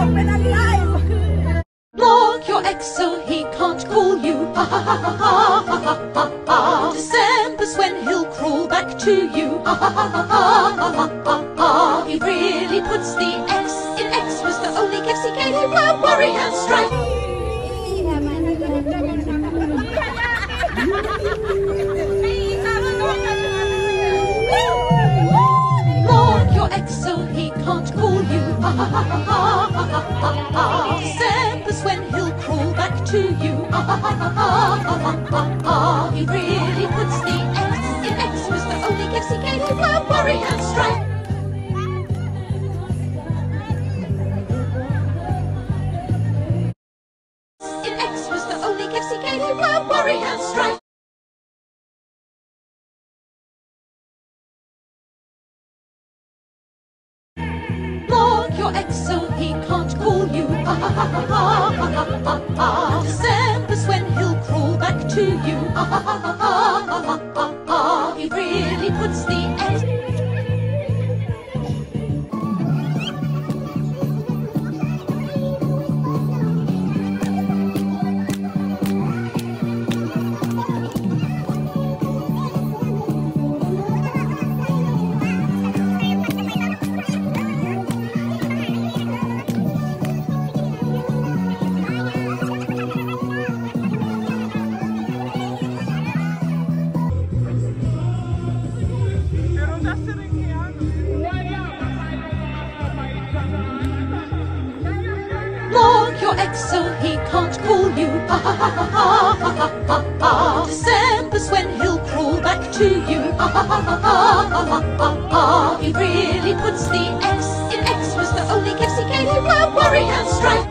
Block your ex so he can't call you. Ha ha ha ha ha ha ha ha ha. December's when he'll crawl back to you. Ha ha ha ha ha ha ha ha ha. He really puts the X in Xmas, the only gifts he gave you were worry and strife. Block your ex so he can't call you. Ha ha ha ha ha ha ha ha. December's when he'll crawl back to you. Ha ha ha ha ha ha ha ha. He really puts the X in Xmas, the only gifts he gave you were worry and strife. In Xmas, the only gifts he gave you were worry and strife. Block your ex so he can't call you. Ha ha ha ha ha ha ha ha. December's when he'll crawl back to you. Ha ha ha ha ha ha ha ha. He really puts the X. Block your ex so he can't call you. Ha ha ha ha ha ha ha ha. December's when he'll crawl back to you. Ha ha ha ha ha ha ha ha. He really puts the X in Xmas, the only gifts he gave you were worry and strife.